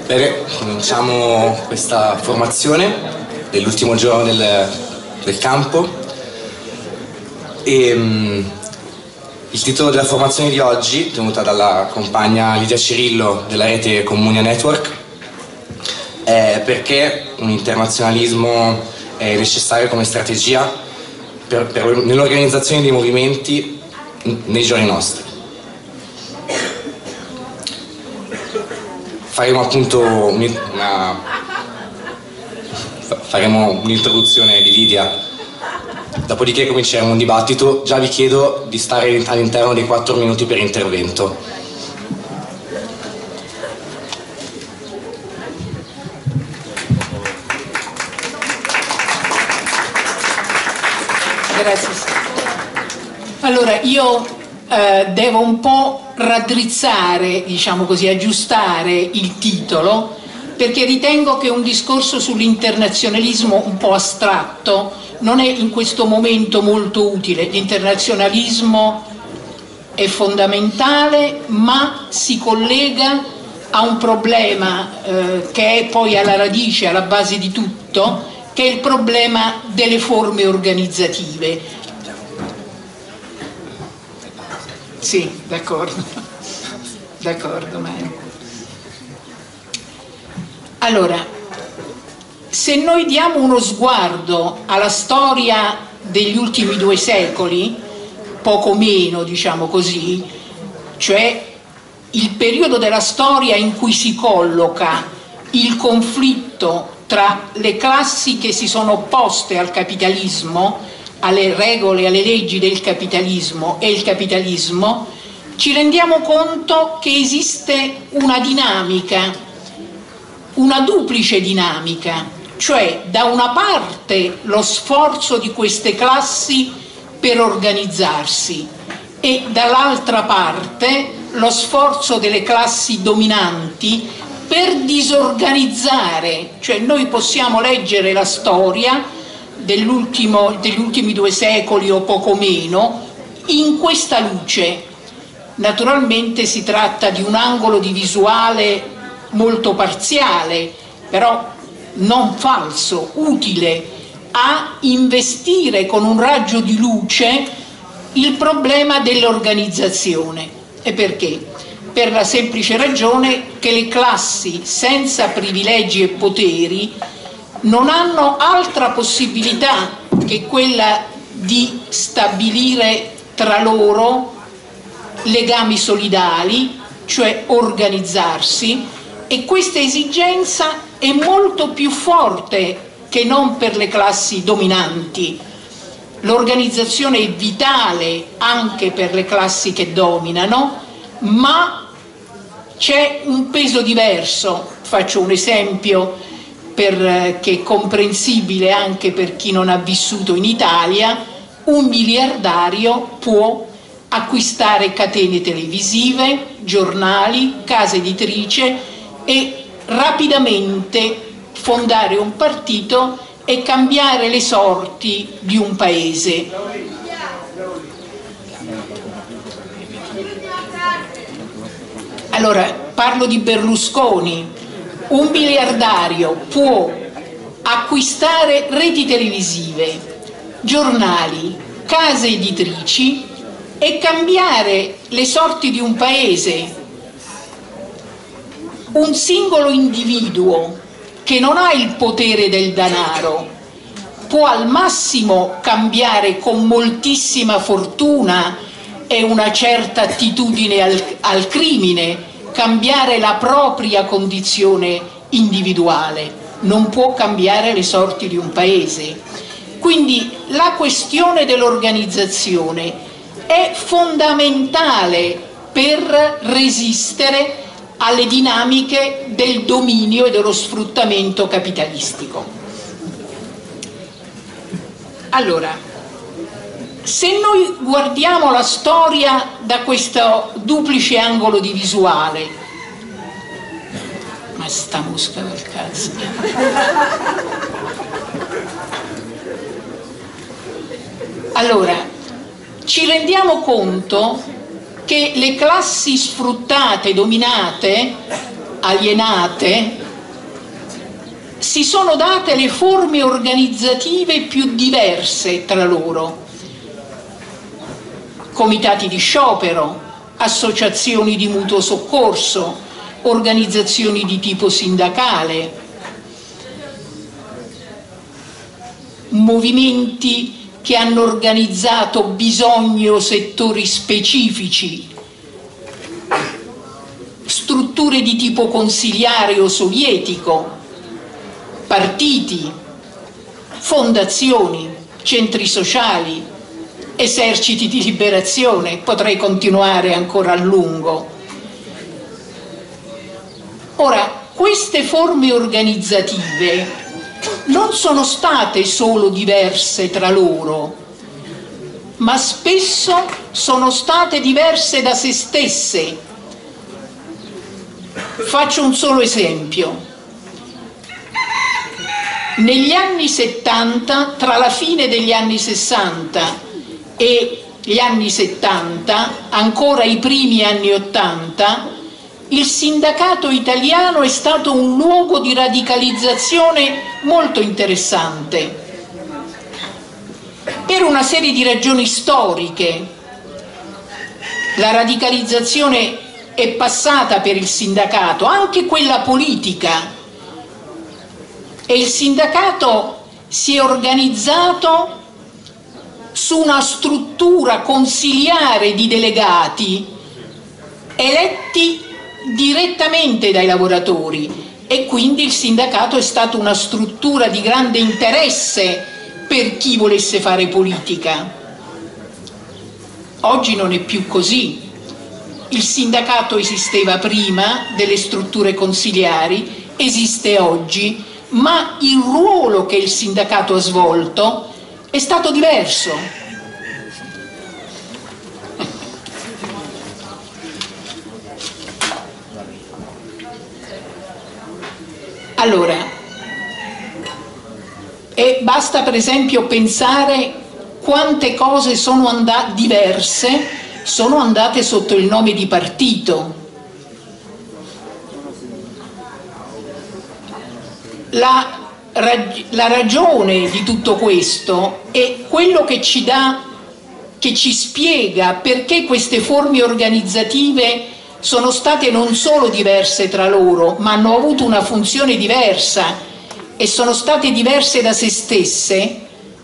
Bene, cominciamo questa formazione dell'ultimo giorno del campo e il titolo della formazione di oggi, tenuta dalla compagna Lidia Cirillo della rete Comunia Network, è perché un internazionalismo è necessario come strategia nell'organizzazione dei movimenti nei giorni nostri. Faremo appunto un'introduzione di Lidia, dopodiché cominceremo un dibattito. Già vi chiedo di stare all'interno dei 4 minuti per intervento. Grazie. Allora, io devo un po' raddrizzare, diciamo così, aggiustare il titolo, perché ritengo che un discorso sull'internazionalismo un po' astratto non è in questo momento molto utile. L'internazionalismo è fondamentale, ma si collega a un problema che è poi alla radice, alla base di tutto, che è il problema delle forme organizzative. Sì, d'accordo, ma... Allora, se noi diamo uno sguardo alla storia degli ultimi 2 secoli, poco meno, diciamo così, cioè il periodo della storia in cui si colloca il conflitto tra le classi che si sono opposte al capitalismo, alle regole, alle leggi del capitalismo e il capitalismo, ci rendiamo conto che esiste una dinamica, una duplice dinamica, cioè da una parte lo sforzo di queste classi per organizzarsi e dall'altra parte lo sforzo delle classi dominanti per disorganizzare. Cioè noi possiamo leggere la storia degli ultimi 2 secoli o poco meno in questa luce. Naturalmente si tratta di un angolo di visuale molto parziale, però non falso, utile a investire con un raggio di luce il problema dell'organizzazione. E perché? Per la semplice ragione che le classi senza privilegi e poteri non hanno altra possibilità che quella di stabilire tra loro legami solidali, cioè organizzarsi, e questa esigenza è molto più forte che non per le classi dominanti. L'organizzazione è vitale anche per le classi che dominano, ma c'è un peso diverso. Faccio un esempio che è comprensibile anche per chi non ha vissuto in Italia. Un miliardario può acquistare catene televisive, giornali, case editrici e rapidamente fondare un partito e cambiare le sorti di un paese. Allora, parlo di Berlusconi. Un miliardario può acquistare reti televisive, giornali, case editrici e cambiare le sorti di un paese. Un singolo individuo che non ha il potere del denaro può al massimo cambiare con moltissima fortuna e una certa attitudine al crimine, cambiare la propria condizione individuale, non può cambiare le sorti di un paese. Quindi la questione dell'organizzazione è fondamentale per resistere alle dinamiche del dominio e dello sfruttamento capitalistico. Allora, se noi guardiamo la storia da questo duplice angolo di visuale, ma sta mosca del cazzo, allora ci rendiamo conto che le classi sfruttate, dominate, alienate, si sono date le forme organizzative più diverse tra loro: comitati di sciopero, associazioni di mutuo soccorso, organizzazioni di tipo sindacale, movimenti che hanno organizzato bisogni o settori specifici, strutture di tipo consiliare o sovietico, partiti, fondazioni, centri sociali, eserciti di liberazione, potrei continuare ancora a lungo. Ora, queste forme organizzative non sono state solo diverse tra loro, ma spesso sono state diverse da se stesse. Faccio un solo esempio. Negli anni 70, tra la fine degli anni 60 e gli anni 70, ancora i primi anni 80, il sindacato italiano è stato un luogo di radicalizzazione molto interessante, per una serie di ragioni storiche. La radicalizzazione è passata per il sindacato, anche quella politica, e il sindacato si è organizzato su una struttura consiliare di delegati eletti direttamente dai lavoratori, e quindi il sindacato è stato una struttura di grande interesse per chi volesse fare politica. Oggi non è più così. Il sindacato esisteva prima delle strutture consiliari, esiste oggi, ma il ruolo che il sindacato ha svolto è stato diverso. Allora, e basta per esempio pensare quante cose sono diverse, sono andate sotto il nome di partito. La ragione di tutto questo è quello che ci spiega perché queste forme organizzative sono state non solo diverse tra loro, ma hanno avuto una funzione diversa e sono state diverse da se stesse.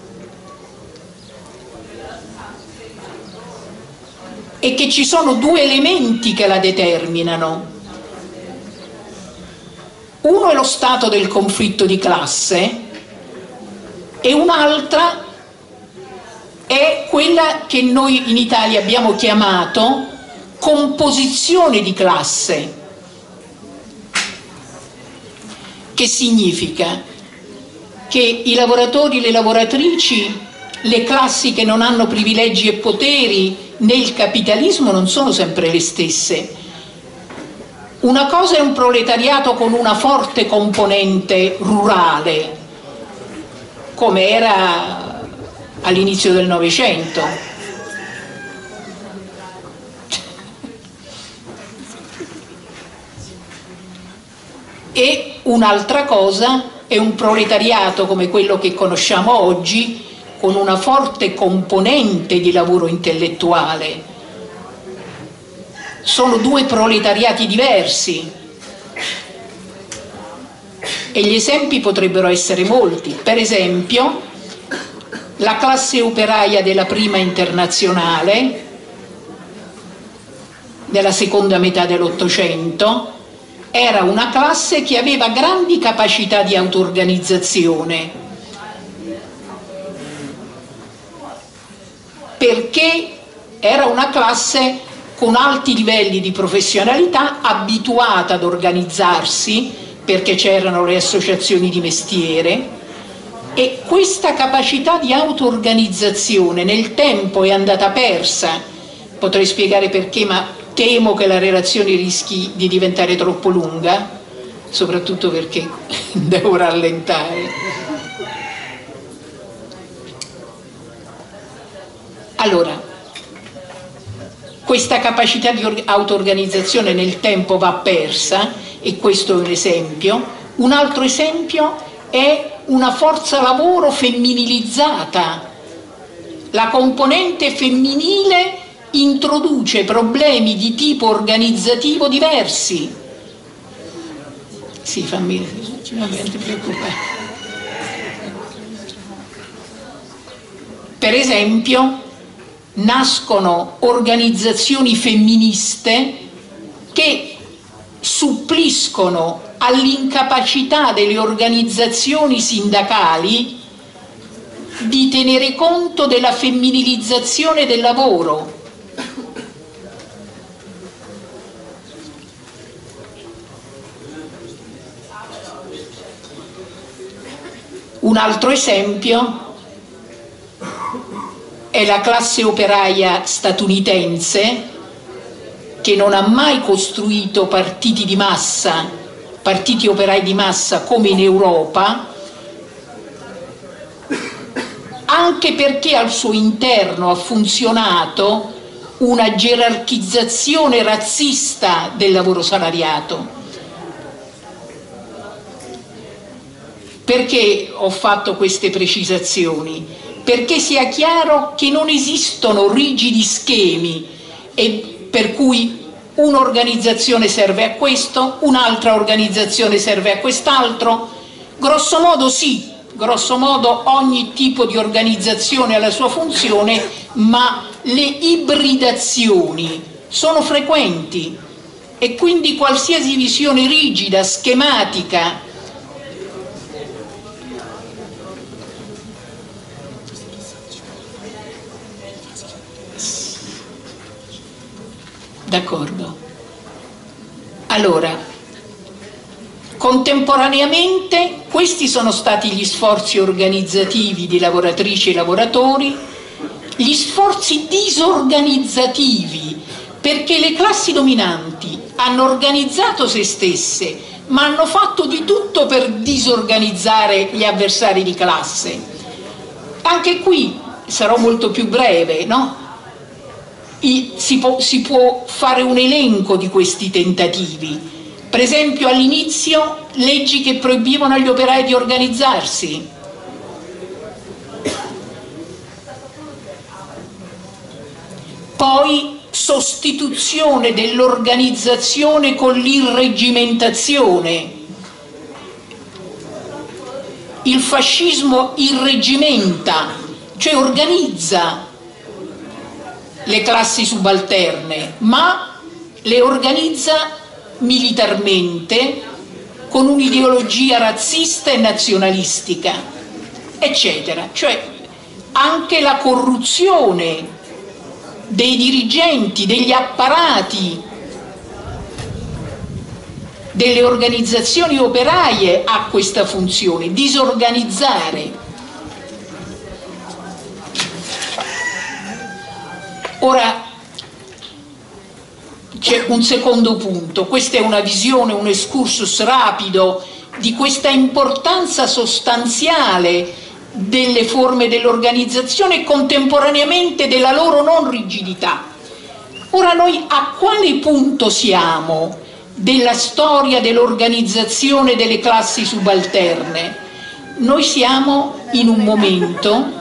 E che ci sono due elementi che la determinano. Uno è lo stato del conflitto di classe e un'altra è quella che noi in Italia abbiamo chiamato composizione di classe. Che significa? Che i lavoratori e le lavoratrici, le classi che non hanno privilegi e poteri nel capitalismo non sono sempre le stesse. Una cosa è un proletariato con una forte componente rurale, come era all'inizio del Novecento. E un'altra cosa è un proletariato come quello che conosciamo oggi, con una forte componente di lavoro intellettuale. Sono due proletariati diversi e gli esempi potrebbero essere molti. Per esempio, la classe operaia della prima internazionale, della seconda metà dell'Ottocento, era una classe che aveva grandi capacità di auto-organizzazione, perché era una classe con alti livelli di professionalità, abituata ad organizzarsi, perché c'erano le associazioni di mestiere, e questa capacità di auto-organizzazione nel tempo è andata persa. Potrei spiegare perché, ma temo che la relazione rischi di diventare troppo lunga, soprattutto perché devo rallentare. Allora, questa capacità di auto-organizzazione nel tempo va persa e questo è un esempio. Un altro esempio è una forza lavoro femminilizzata. La componente femminile introduce problemi di tipo organizzativo diversi. Sì, fammi, non ti preoccupare. Per esempio, nascono organizzazioni femministe che suppliscono all'incapacità delle organizzazioni sindacali di tenere conto della femminilizzazione del lavoro. Un altro esempio è la classe operaia statunitense, che non ha mai costruito partiti di massa, partiti operai di massa come in Europa, anche perché al suo interno ha funzionato una gerarchizzazione razzista del lavoro salariato. Perché ho fatto queste precisazioni? Perché sia chiaro che non esistono rigidi schemi e per cui un'organizzazione serve a questo, un'altra organizzazione serve a quest'altro. Grosso modo sì, grosso modo ogni tipo di organizzazione ha la sua funzione, ma le ibridazioni sono frequenti e quindi qualsiasi visione rigida, schematica, d'accordo. Allora, contemporaneamente questi sono stati gli sforzi organizzativi di lavoratrici e lavoratori, gli sforzi disorganizzativi, perché le classi dominanti hanno organizzato se stesse, ma hanno fatto di tutto per disorganizzare gli avversari di classe. Anche qui sarò molto più breve, no? Si può fare un elenco di questi tentativi. Per esempio, all'inizio leggi che proibivano agli operai di organizzarsi. Poi sostituzione dell'organizzazione con l'irreggimentazione. Il fascismo irreggimenta, cioè organizza le classi subalterne, ma le organizza militarmente con un'ideologia razzista e nazionalistica, eccetera. Cioè anche la corruzione dei dirigenti, degli apparati delle organizzazioni operaie ha questa funzione, disorganizzare. Ora c'è un secondo punto, questa è una visione, un excursus rapido di questa importanza sostanziale delle forme dell'organizzazione e contemporaneamente della loro non rigidità. Ora noi a quale punto siamo della storia dell'organizzazione delle classi subalterne? Noi siamo in un momento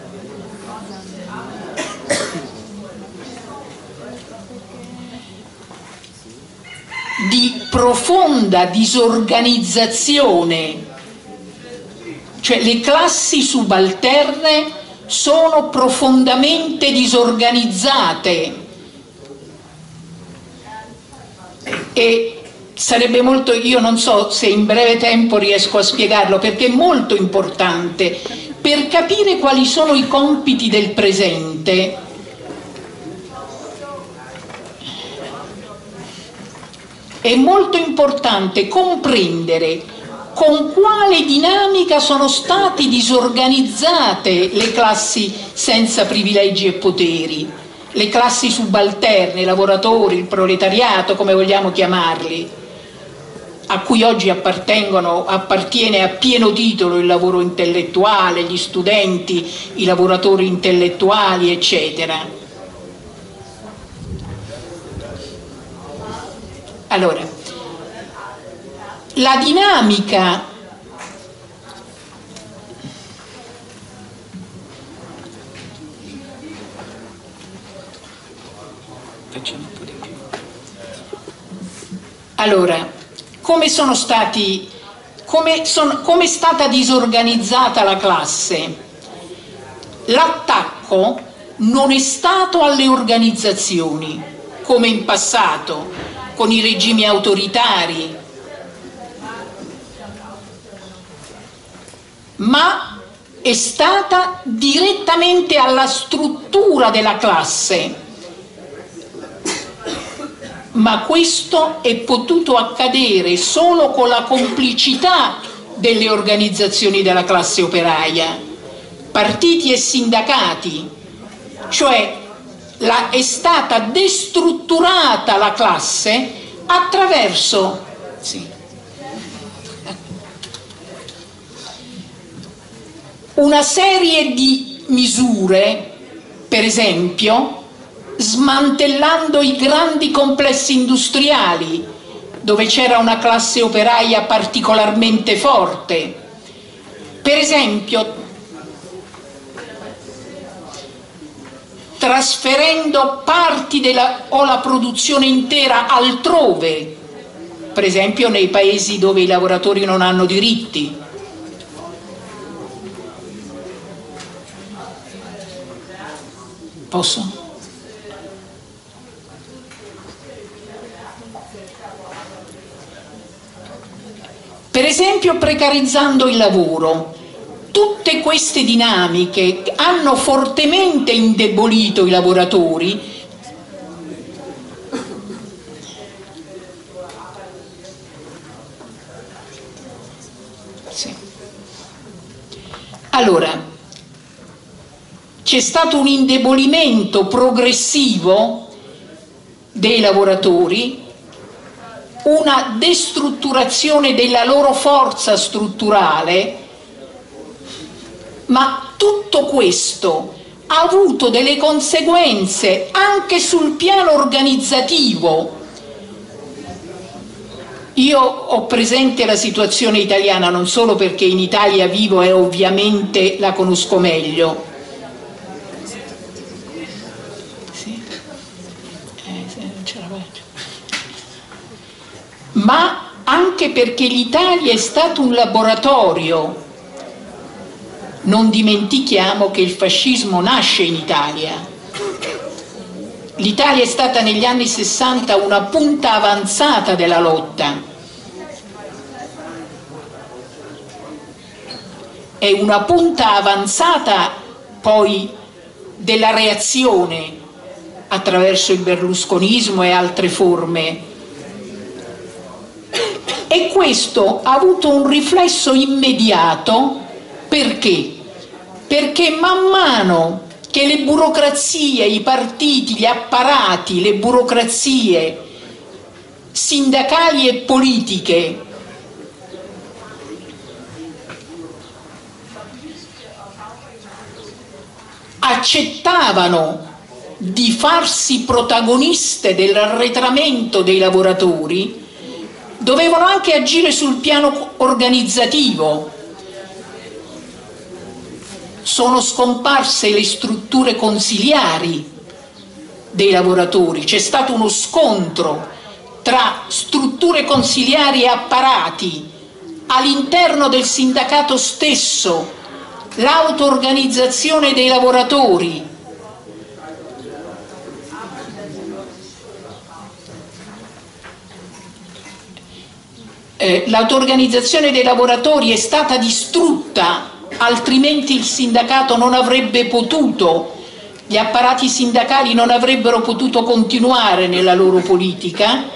di profonda disorganizzazione, cioè le classi subalterne sono profondamente disorganizzate e sarebbe molto, io non so se in breve tempo riesco a spiegarlo perché è molto importante per capire quali sono i compiti del presente. È molto importante comprendere con quale dinamica sono state disorganizzate le classi senza privilegi e poteri, le classi subalterne, i lavoratori, il proletariato, come vogliamo chiamarli, a cui oggi appartiene a pieno titolo il lavoro intellettuale, gli studenti, i lavoratori intellettuali, eccetera. Allora, la dinamica allora, come è stata disorganizzata la classe? L'attacco non è stato alle organizzazioni, come in passato, con i regimi autoritari, ma è stata direttamente alla struttura della classe. Ma questo è potuto accadere solo con la complicità delle organizzazioni della classe operaia, partiti e sindacati, cioè è stata destrutturata la classe attraverso una serie di misure, per esempio smantellando i grandi complessi industriali dove c'era una classe operaia particolarmente forte, per esempio trasferendo parti o la produzione intera altrove, per esempio nei paesi dove i lavoratori non hanno diritti. Posso? Per esempio precarizzando il lavoro. Tutte queste dinamiche hanno fortemente indebolito i lavoratori Allora, c'è stato un indebolimento progressivo dei lavoratori, una destrutturazione della loro forza strutturale, ma tutto questo ha avuto delle conseguenze anche sul piano organizzativo. Io ho presente la situazione italiana non solo perché in Italia vivo e ovviamente la conosco meglio, ma anche perché l'Italia è stato un laboratorio. Non dimentichiamo che il fascismo nasce in Italia. L'Italia è stata negli anni 60 una punta avanzata della lotta. È una punta avanzata poi della reazione attraverso il berlusconismo e altre forme. E questo ha avuto un riflesso immediato. Perché? Perché man mano che le burocrazie, i partiti, gli apparati, le burocrazie sindacali e politiche accettavano di farsi protagoniste dell'arretramento dei lavoratori, dovevano anche agire sul piano organizzativo. Sono scomparse le strutture consiliari dei lavoratori, c'è stato uno scontro tra strutture consiliari e apparati all'interno del sindacato stesso, l'auto-organizzazione dei lavoratori. L'auto-organizzazione dei lavoratori è stata distrutta, altrimenti il sindacato non avrebbe potuto, gli apparati sindacali non avrebbero potuto continuare nella loro politica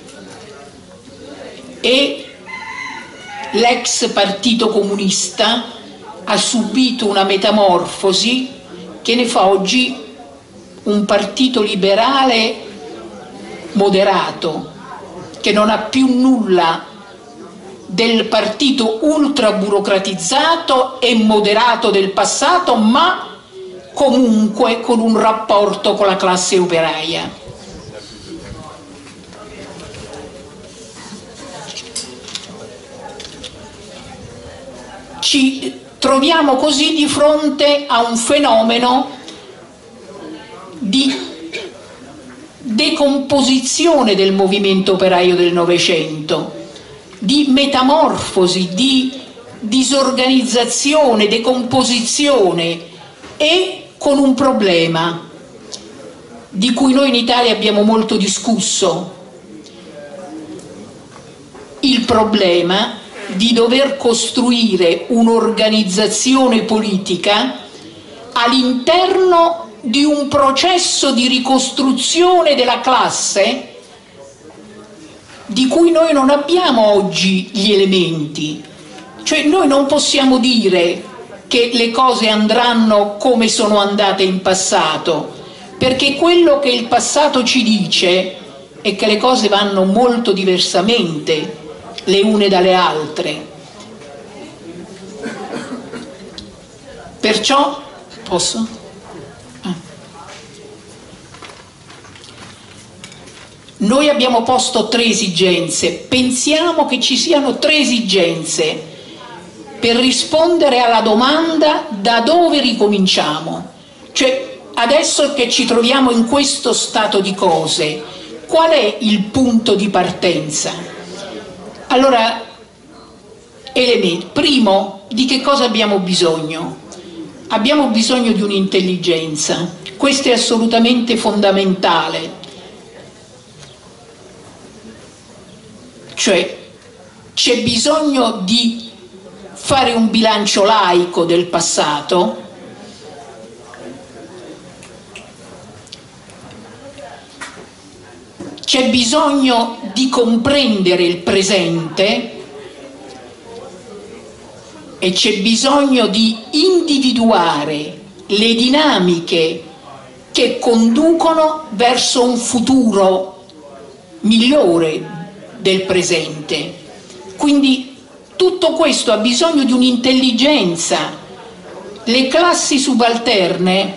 e l'ex partito comunista ha subito una metamorfosi che ne fa oggi un partito liberale moderato, che non ha più nulla del partito ultra burocratizzato e moderato del passato, ma comunque con un rapporto con la classe operaia. ci troviamo così di fronte a un fenomeno di decomposizione del movimento operaio del Novecento, di metamorfosi, di disorganizzazione, decomposizione, e con un problema di cui noi in Italia abbiamo molto discusso, il problema di dover costruire un'organizzazione politica all'interno di un processo di ricostruzione della classe di cui noi non abbiamo oggi gli elementi. Cioè noi non possiamo dire che le cose andranno come sono andate in passato, perché quello che il passato ci dice è che le cose vanno molto diversamente le une dalle altre. Perciò posso? Noi abbiamo posto 3 esigenze, pensiamo che ci siano 3 esigenze per rispondere alla domanda da dove ricominciamo. Cioè, adesso che ci troviamo in questo stato di cose, qual è il punto di partenza? Allora, primo, di che cosa abbiamo bisogno? Abbiamo bisogno di un'intelligenza, questo è assolutamente fondamentale. Cioè, c'è bisogno di fare un bilancio laico del passato, c'è bisogno di comprendere il presente e c'è bisogno di individuare le dinamiche che conducono verso un futuro migliore del presente. Quindi tutto questo ha bisogno di un'intelligenza. Le classi subalterne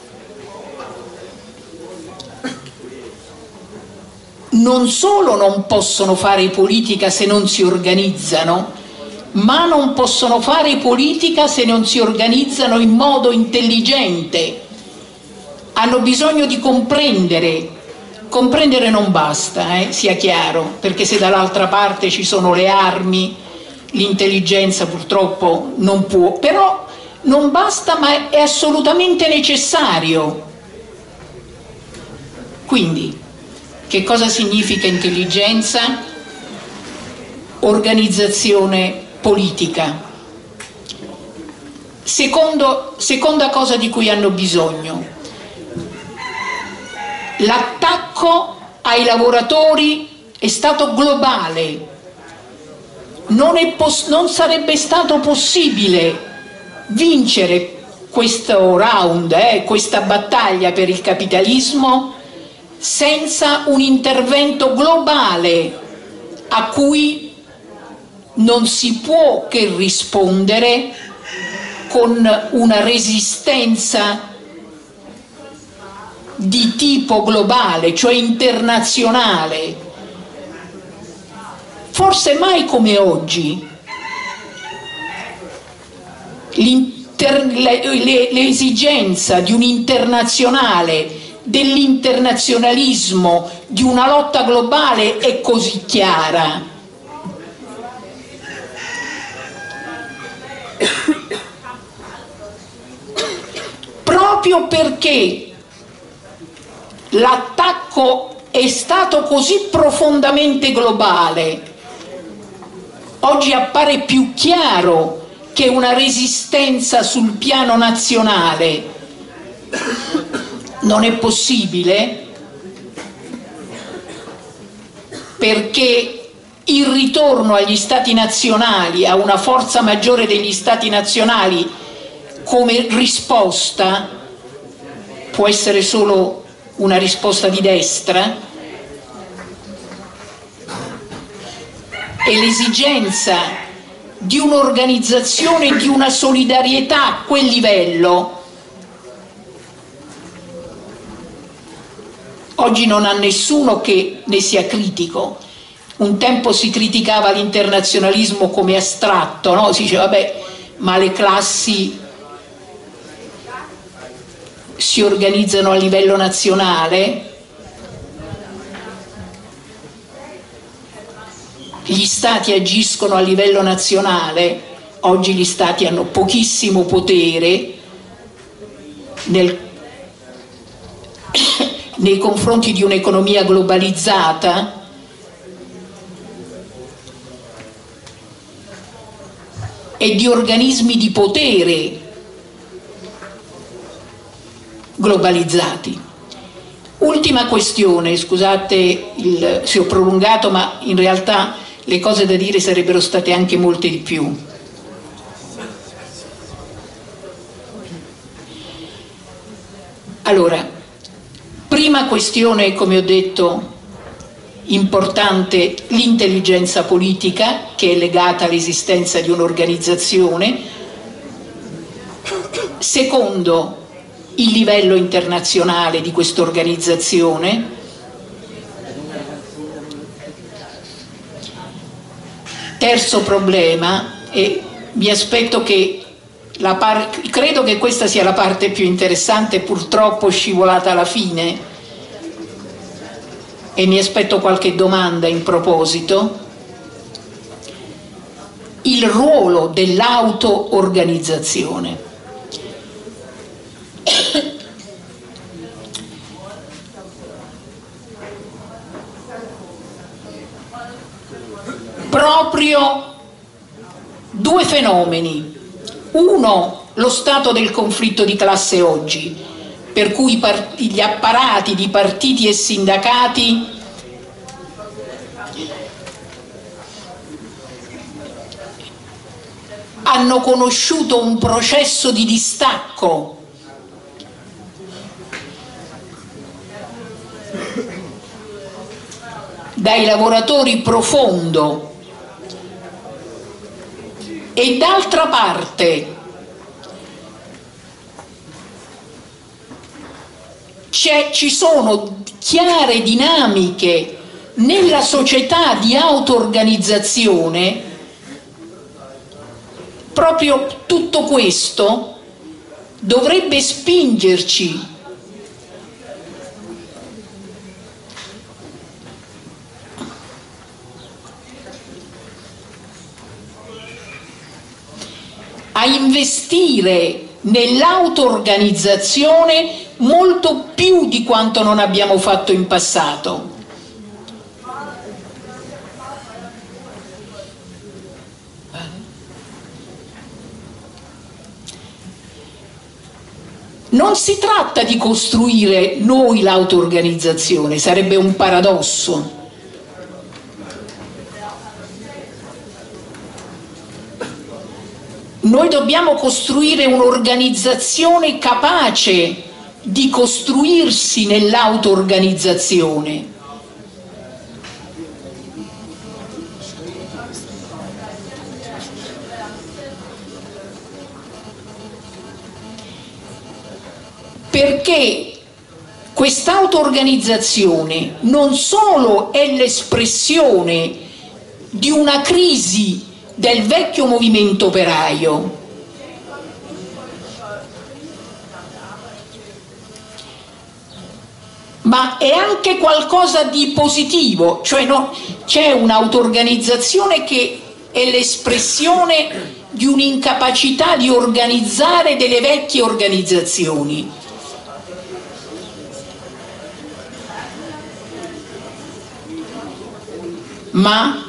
non solo non possono fare politica se non si organizzano, ma non possono fare politica se non si organizzano in modo intelligente. Hanno bisogno di comprendere. Comprendere non basta, sia chiaro, perché se dall'altra parte ci sono le armi, l'intelligenza purtroppo non può, però non basta, ma è assolutamente necessario. Quindi, che cosa significa intelligenza? Organizzazione politica. Seconda cosa di cui hanno bisogno: l'attacco ai lavoratori è stato globale, non sarebbe stato possibile vincere questo round, questa battaglia per il capitalismo, senza un intervento globale a cui non si può che rispondere con una resistenza di tipo globale, cioè internazionale. Forse mai come oggi l'esigenza di un internazionale, dell'internazionalismo, di una lotta globale è così chiara. Proprio perché l'attacco è stato così profondamente globale, oggi appare più chiaro che una resistenza sul piano nazionale non è possibile, perché il ritorno agli stati nazionali, a una forza maggiore degli stati nazionali come risposta, può essere solo una risposta di destra, e l'esigenza di un'organizzazione, di una solidarietà a quel livello oggi non ha nessuno che ne sia critico. Un tempo si criticava l'internazionalismo come astratto, no? Si diceva vabbè, ma le classi si organizzano a livello nazionale, gli stati agiscono a livello nazionale. Oggi gli stati hanno pochissimo potere nei confronti di un'economia globalizzata, e di organismi di potere globalizzati. Ultima questione, scusate se ho prolungato, ma in realtà le cose da dire sarebbero state anche molte di più. Allora, prima questione, come ho detto, importante, l'intelligenza politica, che è legata all'esistenza di un'organizzazione. Secondo, il livello internazionale di questa organizzazione. Terzo problema, e mi aspetto che credo che questa sia la parte più interessante, purtroppo scivolata alla fine, e mi aspetto qualche domanda in proposito: il ruolo dell'auto-organizzazione. Proprio due fenomeni. Uno, lo stato del conflitto di classe oggi, per cui gli apparati di partiti e sindacati hanno conosciuto un processo di distacco dai lavoratori profondo, e d'altra parte ci sono chiare dinamiche nella società di auto-organizzazione. Proprio tutto questo dovrebbe spingerci a investire nell'auto-organizzazione molto più di quanto non abbiamo fatto in passato. Non si tratta di costruire noi l'auto-organizzazione, sarebbe un paradosso. Noi dobbiamo costruire un'organizzazione capace di costruirsi nell'auto-organizzazione. Perché quest'auto-organizzazione non solo è l'espressione di una crisi del vecchio movimento operaio, ma è anche qualcosa di positivo, cioè c'è un'auto-organizzazione che è l'espressione di un'incapacità di organizzare delle vecchie organizzazioni. Ma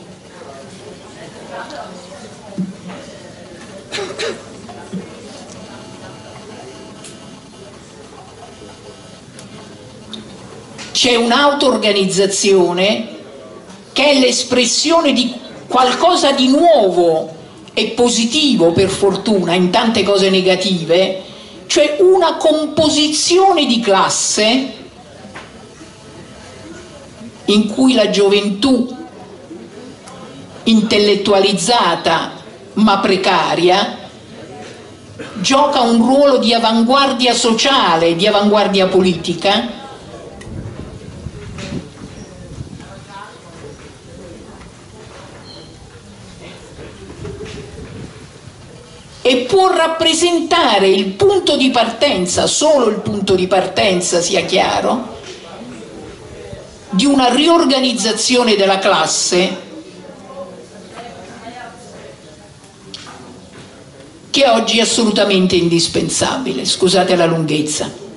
c'è un'auto-organizzazione che è l'espressione di qualcosa di nuovo e positivo, per fortuna, in tante cose negative, cioè una composizione di classe in cui la gioventù intellettualizzata ma precaria gioca un ruolo di avanguardia sociale, di avanguardia politica. e può rappresentare il punto di partenza, solo il punto di partenza, sia chiaro, di una riorganizzazione della classe che oggi è assolutamente indispensabile. Scusate la lunghezza.